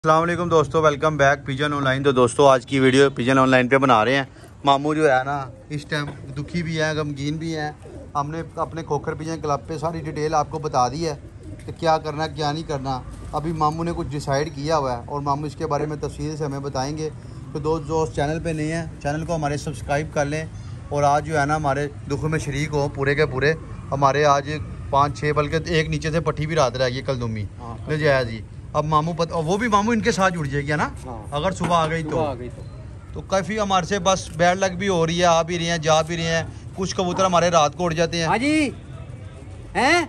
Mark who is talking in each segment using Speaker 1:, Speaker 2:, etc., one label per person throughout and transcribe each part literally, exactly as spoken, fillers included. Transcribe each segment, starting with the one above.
Speaker 1: अस्सलाम वालेकुम दोस्तों, वेलकम बैक पिजन ऑनलाइन। तो दोस्तों आज की वीडियो पिजन ऑनलाइन पे बना रहे हैं। मामू जो है ना इस टाइम दुखी भी है, गमगीन भी है। हमने अपने खोखर पिजन क्लब पे सारी डिटेल आपको बता दी है कि क्या करना क्या नहीं करना। अभी मामू ने कुछ डिसाइड किया हुआ है और मामू इसके बारे में तफसील से हमें बताएंगे। तो दोस्त जो चैनल पर नहीं है चैनल को हमारे सब्सक्राइब कर लें और आज जो है ना हमारे दुख में शरीक हो पूरे के पूरे। हमारे आज पाँच छः बल्कि एक नीचे से पट्टी भी रात रहेगी कल दुमी ले जाया जी। अब मामू पता वो भी मामू इनके साथ जुड़ जाएगी ना। हाँ। अगर सुबह आ गई तो आ गई तो, तो काफ़ी हमारे से बस बैड लक भी हो रही है, आ भी रही हैं जा भी रही हैं। कुछ कबूतर हमारे रात को उड़ जाते हैं।
Speaker 2: हाँ जी हैं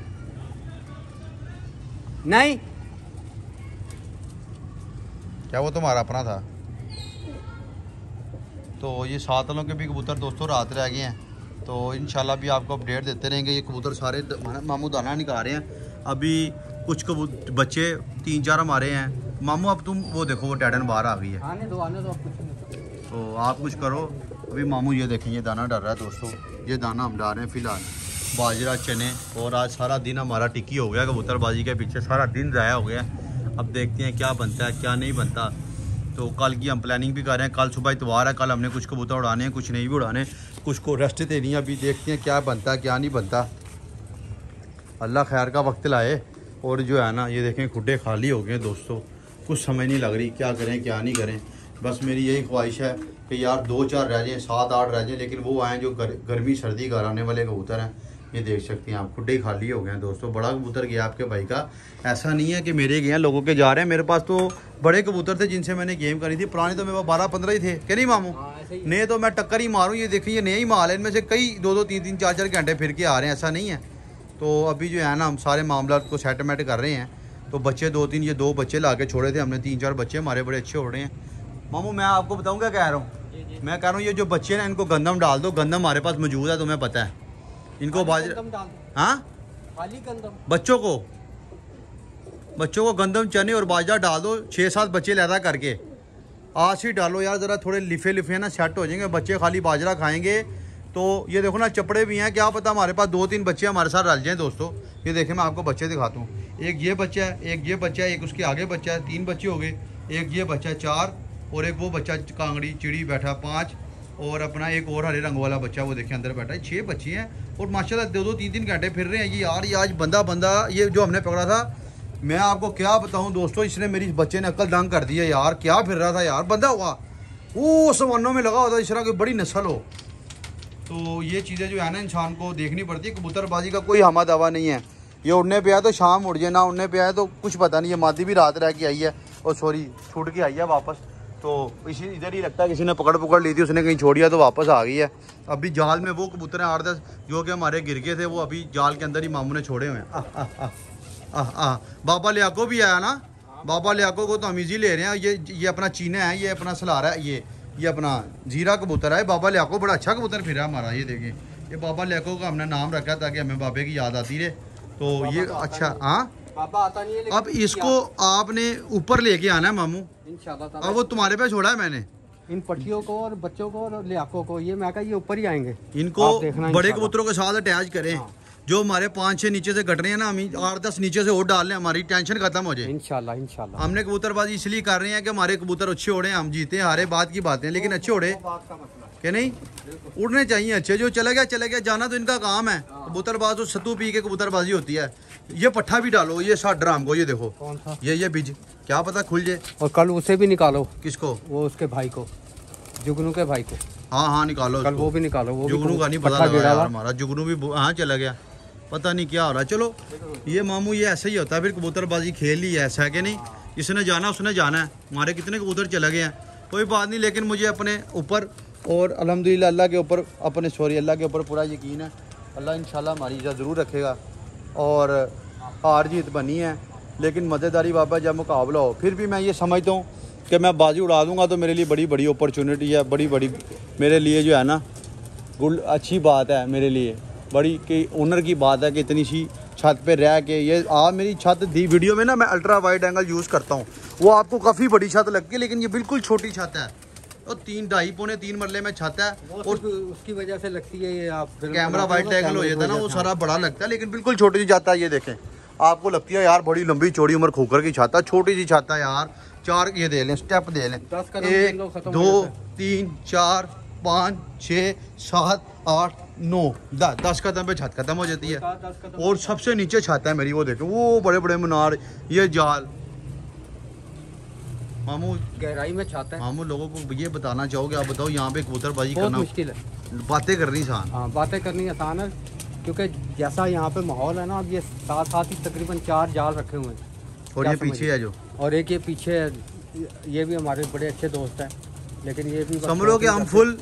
Speaker 2: नहीं
Speaker 1: क्या वो तुम्हारा अपना था? तो ये सात वालों के भी कबूतर दोस्तों रात रह गए हैं। तो इंशाल्लाह भी आपको अपडेट देते रहेंगे। ये कबूतर सारे मामू दाना निकाल रहे हैं। अभी कुछ कबूतर बच्चे तीन चार हमारे हैं। मामू अब तुम वो देखो वो टैडन बाहर आ गई है।
Speaker 2: आने दो आने दो आप कुछ
Speaker 1: तो आप कुछ करो। अभी मामू ये देखें ये दाना डर रहा है दोस्तों। ये दाना हम डाल रहे हैं फ़िलहाल बाजरा चने। और आज सारा दिन हमारा टिक्की हो गया कबूतरबाजी के पीछे, सारा दिन ज़ाया हो गया। अब देखते हैं क्या बनता है क्या नहीं बनता। तो कल की हम प्लानिंग भी कर रहे हैं। कल सुबह इतवार है, कल हमने कुछ कबूतर उड़ाने हैं कुछ नहीं भी उड़ाने, कुछ को रेस्ट देनी है। अभी देखते हैं क्या बनता है क्या नहीं बनता। अल्लाह खैर का वक्त लाए। और जो है ना ये देखें खुड्डे खाली हो गए दोस्तों, कुछ समझ नहीं लग रही क्या करें क्या नहीं करें। बस मेरी यही ख्वाहिश है कि यार दो चार रह जाएँ, सात आठ रह जाएँ, लेकिन वो आएँ जो गर, गर्मी सर्दी कराने वाले कबूतर हैं। ये देख सकते हैं आप खुड्डे खाली हो गए हैं दोस्तों। बड़ा कबूतर गया आपके भाई का, ऐसा नहीं है कि मेरे गए हैं लोगों के जा रहे हैं। मेरे पास तो बड़े कबूतर थे जिनसे मैंने गेम करी थी। पुराने तो मेरे पास बारह पंद्रह ही थे कि नहीं मामू? नए तो मैं टक्कर ही मारूँ। ये देखिए ये नए ही माल है, इनमें से कई दो दो तीन तीन चार चार घंटे फिर के आ रहे हैं, ऐसा नहीं है। तो अभी जो है ना हम सारे मामला को सेटलमेंट कर रहे हैं। तो बच्चे दो तीन ये दो बच्चे ला के छोड़े थे हमने, तीन चार बच्चे हमारे बड़े अच्छे हो रहे हैं। मामू मैं आपको बताऊँ क्या कह रहा हूँ, मैं कह रहा हूँ ये जो बच्चे हैं इनको गंदम डाल दो। गंदम हमारे पास मौजूद है, तुम्हें पता है। इनको बाजरा हाँ
Speaker 2: खाली गंदम
Speaker 1: बच्चों को बच्चों को गंदम चने और बाजरा डाल दो। छः सात बच्चे लैदा करके आज ही डालो यार, ज़रा थोड़े लिफे लिफे ना सेट हो जाएंगे। बच्चे खाली बाजरा खाएंगे तो ये देखो ना चपड़े भी हैं, क्या पता हमारे पास दो तीन बच्चे हमारे साथ रल जाएं दोस्तों। ये देखें मैं आपको बच्चे दिखाता हूँ। एक ये बच्चा है, एक ये बच्चा है, एक उसके आगे बच्चा है, तीन बच्चे हो गए। एक ये बच्चा है चार, और एक वो बच्चा कांगड़ी चिड़ी बैठा पाँच, और अपना एक और हरे रंग वाला बच्चा वो देखें अंदर बैठा है। छः बच्चे हैं और माशाल्लाह दो दो तीन तीन घंटे फिर रहे हैं। ये यार ये आज बंदा बंदा ये जो हमने पकड़ा था, मैं आपको क्या बताऊँ दोस्तों, इसने मेरी बच्चे ने अक्ल दंग कर दी है यार। क्या फिर रहा था यार, बंदा हुआ वो सवानों में लगा होता इस तरह की बड़ी नस्ल हो। तो ये चीज़ें जो है ना इंसान को देखनी पड़ती है। कबूतरबाजी का कोई हमा दावा नहीं है। ये उड़ने पे आया तो शाम उड़ जाए, ना उड़ने पे आया तो कुछ पता नहीं। ये मादी भी रात रह के आई है और सॉरी छूट के आई है वापस। तो इसी इधर ही लगता है किसी ने पकड़ पकड़ ली थी, उसने कहीं छोड़ दिया तो वापस आ गई है। अभी जाल में वो कबूतर हैं आठ दस जो कि हमारे गिर गए थे, वो अभी जाल के अंदर ही मामू ने छोड़े हुए हैं। आह आह आह आह आह बाबा लियाको भी आया ना, बाबा लियाको को तो हम इजी ले रहे हैं। ये ये अपना चीना है, ये अपना सलारा है, ये ये अपना जीरा कबूतर है। बाबा लियाको बड़ा अच्छा कबूतर फिर है हमारा। ये देखिए ये बाबा लियाको का हमने नाम रखा ताकि हमें बाबे की याद आती रहे। तो ये अच्छा हाँ
Speaker 2: पापा आता नहीं है।
Speaker 1: अब इसको आपने ऊपर लेके आना है मामू इंशाल्लाह। अब वो तुम्हारे पे छोड़ा है मैंने
Speaker 2: इन पट्टियों को और बच्चों को और लियाकों को। ये मैं कहा ये ऊपर ही आएंगे,
Speaker 1: इनको बड़े कबूतरों के साथ अटैच करें। हाँ। जो हमारे पाँच छः नीचे से कट रहे हैं ना, हम आठ दस नीचे से और डाल लें, हमारी टेंशन खत्म हो जाए
Speaker 2: इंशाल्लाह इंशाल्लाह।
Speaker 1: हमने कबूतरबाजी इसलिए कर रहे हैं कि हमारे कबूतर अच्छे उड़े। हम जीते हारे बात की बातें, लेकिन अच्छे उड़े कि नहीं उड़ने चाहिए अच्छे। जो चला गया चला गया, जाना तो इनका काम है। कबूतरबाज तो सत्तू पी के कबूतरबाजी होती है। ये पट्ठा भी डालो, ये साठ ड्राम को, ये देखो
Speaker 2: कौन सा
Speaker 1: ये ये बीज क्या पता खुल जाए।
Speaker 2: और कल उसे भी निकालो।
Speaker 1: किसको? वो
Speaker 2: उसके भाई को, जुगनू के भाई को।
Speaker 1: हाँ हाँ निकालो
Speaker 2: कल वो भी निकालो। वो
Speaker 1: जुगनू का नहीं पता लगा यार हमारा। जुगनू भी हाँ चला गया, पता नहीं क्या हो रहा है। चलो ये मामू ये ऐसा ही होता है फिर कबूतरबाजी खेल ही ऐसा है कि नहीं। जिसने जाना उसने जाना है। हमारे कितने कबूतर चले गए हैं कोई बात नहीं, लेकिन मुझे अपने ऊपर और अल्हम्दुलिल्लाह अल्लाह के ऊपर अपने सॉरी अल्लाह के ऊपर पूरा यकीन है। अल्लाह इंशाल्लाह हमारी इज्जत ज़रूर रखेगा। और हार जीत बनी है, लेकिन मज़ेदारी बाबा जब मुकाबला हो फिर भी मैं ये समझता हूँ कि मैं बाजी उड़ा दूँगा तो मेरे लिए बड़ी बड़ी अपॉर्चुनिटी है। बड़ी बड़ी मेरे लिए जो है ना गुड अच्छी बात है मेरे लिए, बड़ी कि ओनर की बात है कि इतनी सी छत पे रह के ये आ मेरी छत दी वीडियो में ना मैं अल्ट्रा वाइड एंगल यूज़ करता हूँ। वो आपको काफ़ी बड़ी छत लगती है, लेकिन ये बिल्कुल छोटी छत है। और तीन ढाई पौने तीन मरले में छत है और
Speaker 2: उसकी वजह से लगती है ये। आप
Speaker 1: कैमरा वाइड एंगल हो जाता है ना, वो सारा बड़ा लगता है, लेकिन बिल्कुल छोटी सी जाता है। ये देखें आपको लगती है यार बड़ी लंबी चौड़ी उम्र खोकर की छाता, छोटी सी छाता यार। चार ये दे लें, स्टेप दे लें,
Speaker 2: दस कदम
Speaker 1: एक
Speaker 2: लो, खत्म हो
Speaker 1: दो
Speaker 2: जाता
Speaker 1: तीन चार पाँच छः सात आठ नौ दस दस कदम पे छत खत्म हो जाती है।
Speaker 2: दस कदम
Speaker 1: और सबसे नीचे छत है मेरी, वो देखो वो बड़े बड़े मीनार, ये जाल। मामू
Speaker 2: गहराई में छाता है।
Speaker 1: मामू लोगों को ये बताना चाहोगे, आप बताओ यहाँ पे कबूतरबाजी
Speaker 2: बहुत
Speaker 1: करना
Speaker 2: मुश्किल है,
Speaker 1: बातें करनी आसान।
Speaker 2: हाँ बातें करनी आसान है, क्योंकि जैसा यहाँ पे माहौल है ना, अब ये साथ साथ ही तकरीबन चार जाल रखे हुए हैं।
Speaker 1: और ये पीछे है जो,
Speaker 2: और एक ये पीछे है, ये भी हमारे बड़े अच्छे दोस्त हैं, लेकिन ये भी
Speaker 1: समझ लो कि हम फुल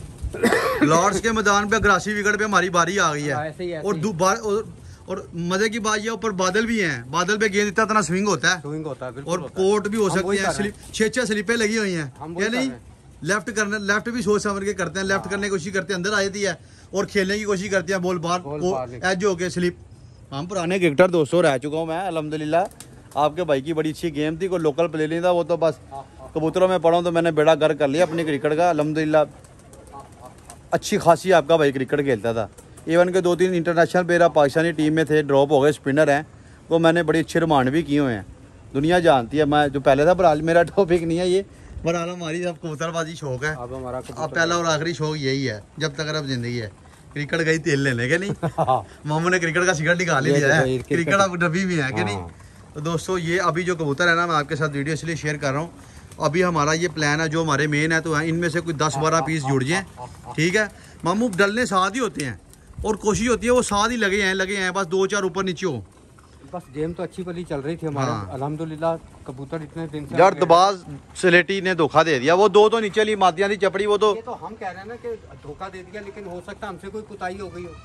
Speaker 1: लॉर्ड्स के मैदान पे ग्रासी विकेट पे हमारी बारी आ गई है।
Speaker 2: ऐसे ही ऐसे
Speaker 1: और,
Speaker 2: ही।
Speaker 1: दोबारा और, और मजे की बात ये ऊपर बादल भी हैं, बादल पे गेंद इतना इतना स्विंग होता है,
Speaker 2: स्विंग होता है बिल्कुल
Speaker 1: और
Speaker 2: होता है।
Speaker 1: कोर्ट भी हो
Speaker 2: हम
Speaker 1: सकते
Speaker 2: वही
Speaker 1: हैं,
Speaker 2: कर रहे
Speaker 1: स्लिप छह छह स्लिपें लगी हुई हैं,
Speaker 2: हम
Speaker 1: क्या
Speaker 2: वही
Speaker 1: नहीं
Speaker 2: कर रहे
Speaker 1: लेफ्ट करने लेफ्ट भी सोच समझ के करते हैं, लेफ्ट करने की कोशिश करते हैं, अंदर आ जाती है, और खेलने की कोशिश करते हैं, बॉल
Speaker 2: बॉल
Speaker 1: बाहर
Speaker 2: बाहर
Speaker 1: एज हो के स्लिप। हम पुराने क्रिकेटर दोस्तों रह चुका हूँ मैं अल्हम्दुलिल्लाह। आपके भाई की बड़ी अच्छी गेम थी, कोई लोकल प्लेयर नहीं था, वो तो बस कबूतरों में पढ़ा हूँ तो मैंने बेड़ा गर्क कर लिया अपनी क्रिकेट का अल्हम्दुलिल्लाह। अच्छी खासी आपका भाई क्रिकेट खेलता था, इवन के दो तीन इंटरनेशनल प्लेयर पाकिस्तानी टीम में थे, ड्रॉप हो गए, स्पिनर हैं, वो मैंने बड़ी अच्छे रिमांड भी किए हुए हैं, दुनिया जानती है। मैं जो पहले था बहरहाल मेरा टॉपिक नहीं है ये, बहरहाल हमारी अब कबूतरबाजी शौक है,
Speaker 2: अब हमारा
Speaker 1: अब पहला और आखिरी शौक यही है जब तक अब जिंदगी है। क्रिकेट गई तेल लेने के नहीं मामू ने क्रिकेट का सिगरेट निकाल ही
Speaker 2: ये
Speaker 1: लिया है,
Speaker 2: देखो, ये
Speaker 1: क्रिकेट अब डब्बी में है कि नहीं।
Speaker 2: हाँ।
Speaker 1: तो दोस्तों ये अभी जो कबूतर है ना, मैं आपके साथ वीडियो इसलिए शेयर कर रहा हूँ, अभी हमारा ये प्लान है, जो हमारे मेन है तो है, इनमें से कोई दस बारह पीस जुड़ जाएं, ठीक है। मामू डलने साथ ही होते हैं और कोशिश होती है वो साथ ही लगे हैं लगे हैं बस दो चार ऊपर नीचे हो।
Speaker 2: बस गेम तो अच्छी भली चल रही थी हमारे,
Speaker 1: हाँ।
Speaker 2: अल्हम्दुलिल्लाह कबूतर इतने दिन से
Speaker 1: यार दबाज सिलेटी ने धोखा दे दिया, वो दो तो नीचे ली मातियां थी चपड़ी, वो तो
Speaker 2: ये तो हम कह रहे हैं ना कि धोखा दे दिया, लेकिन हो सकता है हमसे कोई कुताही हो गई हो,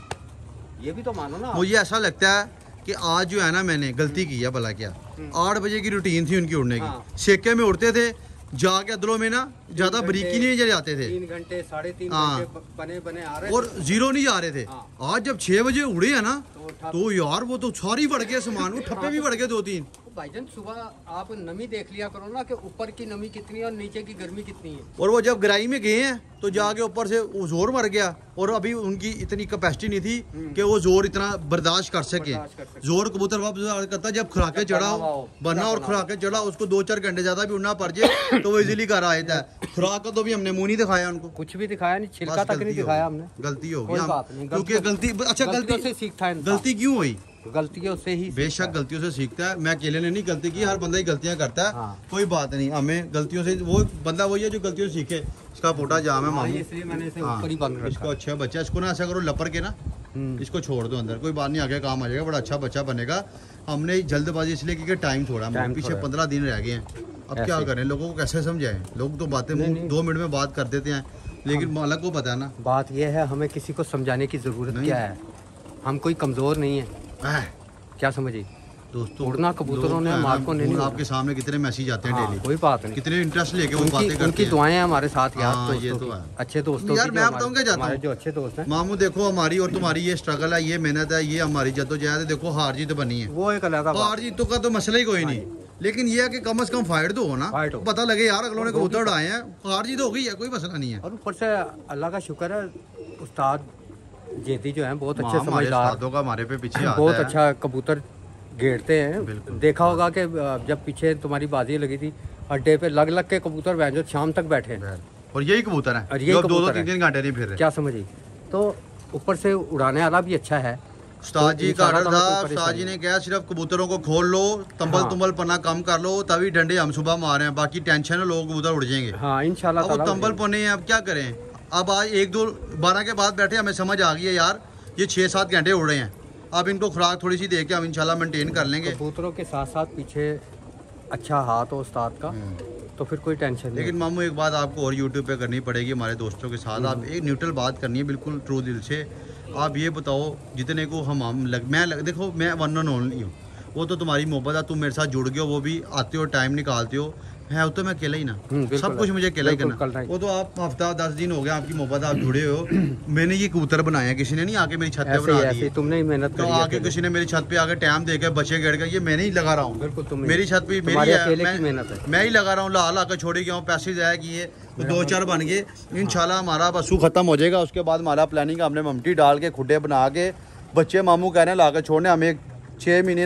Speaker 2: ये भी तो मानो ना।
Speaker 1: मुझे ऐसा लगता है कि आज जो है ना मैंने गलती की है, भला क्या आठ बजे की रूटीन थी उनकी उड़ने
Speaker 2: हाँ।
Speaker 1: की, सेके में उड़ते थे, जाके अदलों में ना ज्यादा बरीकी नहीं जाते थे,
Speaker 2: तीन घंटे साढ़े तीन
Speaker 1: हाँ।
Speaker 2: घंटे बने बने आ रहे
Speaker 1: और जीरो नहीं जा रहे थे।
Speaker 2: हाँ।
Speaker 1: आज जब छह बजे उड़े हैं ना
Speaker 2: तो उठा-
Speaker 1: तो यार वो तो सारी बढ़ गए सामान, वो ठप्पे भी बढ़ गए दो तीन।
Speaker 2: तो भाईजान सुबह आप नमी देख लिया करो ना कि ऊपर की नमी कितनी है और नीचे की गर्मी कितनी है।
Speaker 1: और वो जब गराई में गए हैं तो जाके ऊपर से वो जोर मर गया, और अभी उनकी इतनी कैपेसिटी नहीं थी कि वो जोर इतना बर्दाश्त कर सके।
Speaker 2: बर्दाश्त कर सके।
Speaker 1: जोर कबूतर वापस करता जब खुराके चढ़ा
Speaker 2: बना हुआ हो,
Speaker 1: बनना, और
Speaker 2: बना
Speaker 1: खुराके चढ़ा उसको दो चार घंटे ज्यादा भी उड़ना पड़ जाए तो वो इजीली कर आया था। खुराक का तो भी हमने मुंह नहीं दिखाया उनको,
Speaker 2: कुछ भी दिखाया नहीं, छिलका
Speaker 1: बस
Speaker 2: तक
Speaker 1: गलती
Speaker 2: नहीं
Speaker 1: हो
Speaker 2: दिखाया
Speaker 1: गई।
Speaker 2: हमने।
Speaker 1: गलती हो गई
Speaker 2: कोई
Speaker 1: हम-
Speaker 2: बात नहीं,
Speaker 1: क्योंकि
Speaker 2: गलतियों-
Speaker 1: गलती अच्छा
Speaker 2: गलतियों
Speaker 1: गलती
Speaker 2: से सीखता है इंसान।
Speaker 1: गलती क्यों हुई?
Speaker 2: गलतियों से ही
Speaker 1: बेशक गलतियों से सीखता है, मैं अकेले ने नहीं गलती की, हर बंदा ही गलतियां करता है।
Speaker 2: हाँ।
Speaker 1: कोई बात नहीं, हमें गलतियों से, वो बंदा वही है जो गलतियों से सीखे। इसका पोटा जाम है
Speaker 2: हाँ,
Speaker 1: मामू,
Speaker 2: इसलिए मैंने इसे
Speaker 1: हाँ,
Speaker 2: ऊपर ही बंद
Speaker 1: इसको
Speaker 2: रखा।
Speaker 1: अच्छा बच्चा, इसको ना ऐसा करो लपर के ना,
Speaker 2: हम्म।
Speaker 1: इसको छोड़ दो अंदर, कोई बात नहीं, आगे काम आ जाएगा, बड़ा अच्छा बच्चा बनेगा। हमने जल्दबाजी इसलिए की कि टाइम थोड़ा है,
Speaker 2: टाइम
Speaker 1: पीछे
Speaker 2: थोड़ा है।
Speaker 1: पंद्रह दिन रह गए हैं, अब क्या
Speaker 2: ऐसे।
Speaker 1: करें, लोगों को कैसे समझाएं, लोग तो बातें
Speaker 2: नहीं,
Speaker 1: मुंह-
Speaker 2: नहीं।
Speaker 1: दो मिनट में बात कर देते हैं, लेकिन मालक को पता है ना।
Speaker 2: बात यह है, हमें किसी को समझाने की जरूरत
Speaker 1: नहीं।
Speaker 2: क्या है, हम कोई कमजोर नहीं है,
Speaker 1: आह,
Speaker 2: क्या समझिए
Speaker 1: दोस्तों
Speaker 2: उड़ना कबूतरों
Speaker 1: लोग
Speaker 2: ने
Speaker 1: जो है ना,
Speaker 2: मार को नहीं
Speaker 1: वो
Speaker 2: उड़ा।
Speaker 1: आपके सामने कितने मैसेज आते हैं
Speaker 2: हाँ,
Speaker 1: डेली,
Speaker 2: कोई बात नहीं,
Speaker 1: कितने इंटरेस्ट लेके वो बातें
Speaker 2: उनकी
Speaker 1: करते
Speaker 2: उनकी
Speaker 1: हैं।
Speaker 2: दुआएं हैं हमारे साथ यार,
Speaker 1: हाँ, ये
Speaker 2: दोस्तों
Speaker 1: तो
Speaker 2: की,
Speaker 1: है।
Speaker 2: अच्छे दोस्तों
Speaker 1: यार
Speaker 2: की,
Speaker 1: मैं
Speaker 2: जो
Speaker 1: बताऊं
Speaker 2: हमारे-
Speaker 1: क्या चाहता
Speaker 2: हमारे
Speaker 1: हूं?
Speaker 2: जो अच्छे दोस्त हैं
Speaker 1: मामू देखो, हमारी और तुम्हारी ये स्ट्रगल है, ये मेहनत है, ये हमारी जद्दोजहद है, देखो हार जीत बनी है,
Speaker 2: वो एक अलग बात।
Speaker 1: हार जीतों का तो मसला ही कोई नहीं, लेकिन ये है कि कम से कम फाइट तो हो ना,
Speaker 2: फाइट हो।
Speaker 1: पता लगे यार अगलों ने कबूतर उड़ाए हैं, हार जीत हो गई है, कोई मसला नहीं है।
Speaker 2: और ऊपर से अल्लाह का शुक्र है, उस्ताद जेती जो हैं बहुत अच्छे
Speaker 1: हाँ, हमारे
Speaker 2: समझदार,
Speaker 1: उस्तादों का हमारे पे पीछे हाथ
Speaker 2: बहुत
Speaker 1: है।
Speaker 2: अच्छा कबूतर घेरते हैं।
Speaker 1: बिल्कुल।
Speaker 2: देखा होगा कि जब पीछे तुम्हारी बाजी लगी थी अड्डे पे, लग लग के कबूतर जो शाम तक बैठे हैं,
Speaker 1: और यही कबूतर है
Speaker 2: और यही
Speaker 1: जो अब दो दो
Speaker 2: कबूतर
Speaker 1: तीन
Speaker 2: है।
Speaker 1: तीन घंटे नहीं फिर रहे।
Speaker 2: क्या समझिए, तो ऊपर से उड़ाने वाला भी अच्छा है।
Speaker 1: उस्ताद
Speaker 2: तो
Speaker 1: जी का
Speaker 2: इंशाल्लाह
Speaker 1: ऑर्डर
Speaker 2: तो
Speaker 1: था,
Speaker 2: हमें कोई
Speaker 1: उस्ताद जी
Speaker 2: परेशानी
Speaker 1: ने कहा सिर्फ कबूतरों को खोल लो, तंबल
Speaker 2: हाँ।
Speaker 1: तुंबल पन्ना कम कर लो, तभी डंडे हम सुबह मारे हैं, बाकी टेंशन है लोग कबूतर उड़ जाएंगे।
Speaker 2: हाँ इंशाल्लाह
Speaker 1: अब वो
Speaker 2: ताला
Speaker 1: तंबल पने हैं, अब क्या करें। अब आज एक दो बारह के बाद बैठे हमें समझ आ गई है यार, ये छः सात घंटे उड़ रहे हैं, अब इनको खुराक थोड़ी सी दे के हम इंशाल्लाह मेंटेन कर लेंगे।
Speaker 2: कबूतरों के साथ साथ पीछे अच्छा हाथ हो उस्ताद का, तो फिर कोई टेंशन नहीं।
Speaker 1: लेकिन मामू एक बात आपको और यूट्यूब पे करनी पड़ेगी हमारे दोस्तों के साथ, आप एक न्यूट्रल बात करनी है बिल्कुल ट्रू दिल से। आप ये बताओ जितने को हम हम लग मैं लग, देखो मैं वन एंड ओनली हूँ, वो तो तुम्हारी मोहब्बत है, तुम मेरे साथ जुड़ गए हो, वो भी आते हो टाइम निकालते हो, है तो मैं अकेला ही ना,
Speaker 2: हम्म, बिल्कुल
Speaker 1: सब कुछ मुझे अकेला ही
Speaker 2: बिल्कुल
Speaker 1: करना।
Speaker 2: करना ही।
Speaker 1: वो तो आप हफ्ता दस दिन हो गया आपकी मोहब्बत, आप जुड़े हो, मैंने ये कबूतर बनाया, किसी ने नहीं आके मेरी छत पे
Speaker 2: ऐसे ही
Speaker 1: बना
Speaker 2: ऐसे ही
Speaker 1: दिए,
Speaker 2: तुमने ही मेहनत
Speaker 1: तो
Speaker 2: करी है
Speaker 1: आके
Speaker 2: अकेले।
Speaker 1: किसी ने मेरी छत पे आके टाइम दे के बच्चे गिर गए, ये मैं नहीं लगा रहा हूँ,
Speaker 2: बिल्कुल तुम
Speaker 1: मेरी छत पे मेरी
Speaker 2: तुम्हारे
Speaker 1: है,
Speaker 2: अकेले
Speaker 1: मैं-
Speaker 2: की मेहनत है।
Speaker 1: मैं ही लगा रहा हूँ, ला ला के छोड़ी गया हूँ, पैसे जाया किए, तो दो चार बन गए, इंशाल्लाह हमारा बसू खत्म हो जाएगा, उसके बाद हमारा प्लानिंग, हमने ममटी डाल के खुडे बना के बच्चे मामू कह रहे हैं ला के छोड़ने, हमें छः महीने ना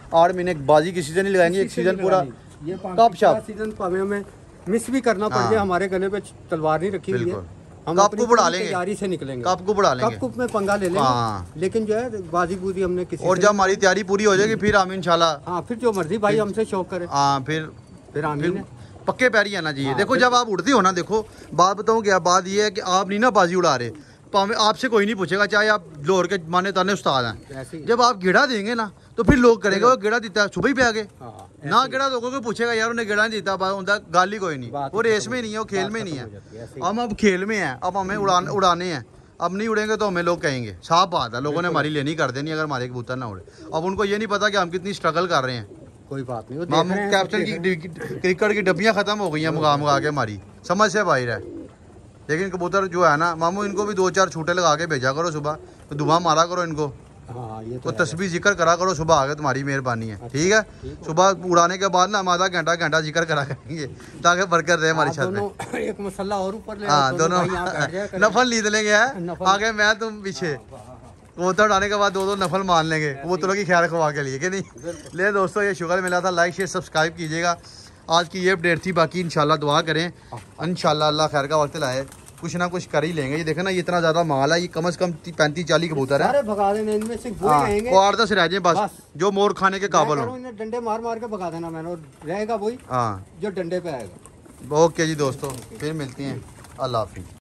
Speaker 1: आठ महीने बाजी किसी से नहीं लगाएंगे, एक सीजन पूरा
Speaker 2: ये
Speaker 1: टॉप शॉप
Speaker 2: सीजन भाਵੇਂ हमें मिस भी करना पड़
Speaker 1: हाँ।
Speaker 2: जाए, हमारे गले पे तलवार नहीं रखी हुई है,
Speaker 1: बिल्कुल।
Speaker 2: हम
Speaker 1: कप
Speaker 2: अपनी
Speaker 1: को बढ़ा
Speaker 2: पूरी
Speaker 1: लेंगे,
Speaker 2: तैयारी से निकलेंगे,
Speaker 1: कप को बढ़ा लेंगे,
Speaker 2: कप कुप में पंगा ले लेंगे
Speaker 1: हाँ।
Speaker 2: लेकिन जो है बाजी बूजी हमने किसी
Speaker 1: और
Speaker 2: से-
Speaker 1: जब हमारी तैयारी पूरी हो जाएगी फिर हम इंशाल्लाह
Speaker 2: हाँ फिर जो मर्जी भाई हमसे शौक करे
Speaker 1: हाँ फिर
Speaker 2: फिर आमीन है।
Speaker 1: पक्के पैर ही आना चाहिए।
Speaker 2: हाँ,
Speaker 1: देखो जब आप उड़ते हो ना, देखो बात बताऊँ क्या, बात ये है कि आप नहीं ना बाजी उड़ा रहे, पावे आपसे कोई नहीं पूछेगा, चाहे आप लाहौर के माने ताने उस्ताद हैं,
Speaker 2: ऐसे ही।
Speaker 1: जब आप गेड़ा देंगे ना तो फिर लोग करेंगे वो गेड़ा देता है सुबह ही पे आगे,
Speaker 2: हाँ,
Speaker 1: ना गेड़ा दोगे कोई पूछेगा यार उन्हें गेड़ा नहीं देता, बा- उनका गाल ही कोई नहीं,
Speaker 2: बात
Speaker 1: वो
Speaker 2: खत्म
Speaker 1: रेस में
Speaker 2: हो
Speaker 1: नहीं है, वो खेल में नहीं है,
Speaker 2: खत्म हो जाती है, ऐसे ही।
Speaker 1: हम अब खेल में हैं, अब हमें उड़ाने उड़ाने हैं, अब नहीं उड़ेंगे तो हमें लोग कहेंगे, साफ बात है, लोगों ने हमारी लेनी कर देनी अगर हमारे कबूतर ना उड़े। अब उनको ये नहीं पता कि हम कितनी स्ट्रगल कर रहे हैं।
Speaker 2: कोई बात नहीं, वो देख
Speaker 1: मामू
Speaker 2: रहे हैं,
Speaker 1: कैप्टन
Speaker 2: देख रहे हैं।
Speaker 1: की क्रिकेट की डब्बियां खत्म हो गई हैं मुगा मुगा के हमारी, समझ से बाहर है। लेकिन कबूतर जो है ना मामू, इनको भी दो चार छूटे लगा के भेजा करो सुबह, तो धुआं मारा करो इनको,
Speaker 2: हाँ ये
Speaker 1: तो
Speaker 2: तो है।
Speaker 1: तस्बीह जिक्र करा करो सुबह आगे, तुम्हारी मेहरबानी है, ठीक है। सुबह उड़ाने के बाद ना हम आधा घंटा घंटा जिक्र करा करेंगे ताकि बरकत रहे हमारी
Speaker 2: आप
Speaker 1: छत में।
Speaker 2: दोनों एक मसला और ऊपर ले आओ,
Speaker 1: हाँ दोनों
Speaker 2: भाई यहाँ बैठ जाया करें।
Speaker 1: नफल लीद लेंगे है,
Speaker 2: नफल।
Speaker 1: आगे मैं तुम पीछे, कबूतर उड़ाने के बाद दो दो नफल मान लेंगे कबूतरों की ख्याल रखवा के लिए, कि नहीं। ले दोस्तों ये शुगर मिला था, लाइक शेयर सब्सक्राइब कीजिएगा। आज की ये अपडेट थी, बाकी इंशाल्लाह दुआ करें, इंशाल्लाह अल्लाह खैर का वक्त लाए, कुछ ना कुछ कर ही लेंगे। ये देखे ना ये इतना ज्यादा माल है, ये कम से कम पैंतीस चालीस कबूतर है,
Speaker 2: सारे भगा देना, इनमें से वो
Speaker 1: हाँ,
Speaker 2: रहेंगे।
Speaker 1: वो आठ दस रह जाए बस,
Speaker 2: बस।
Speaker 1: जो मोर खाने के काबिल
Speaker 2: मैं कह रहा
Speaker 1: हो।
Speaker 2: हूँ, इन्हें डंडे मार मार के भगा देना मैंने, और रहेगा वही
Speaker 1: हाँ
Speaker 2: जो डंडे पे आएगा।
Speaker 1: ओके जी दोस्तों, फिर मिलती हैं, अल्लाह हाफिज़।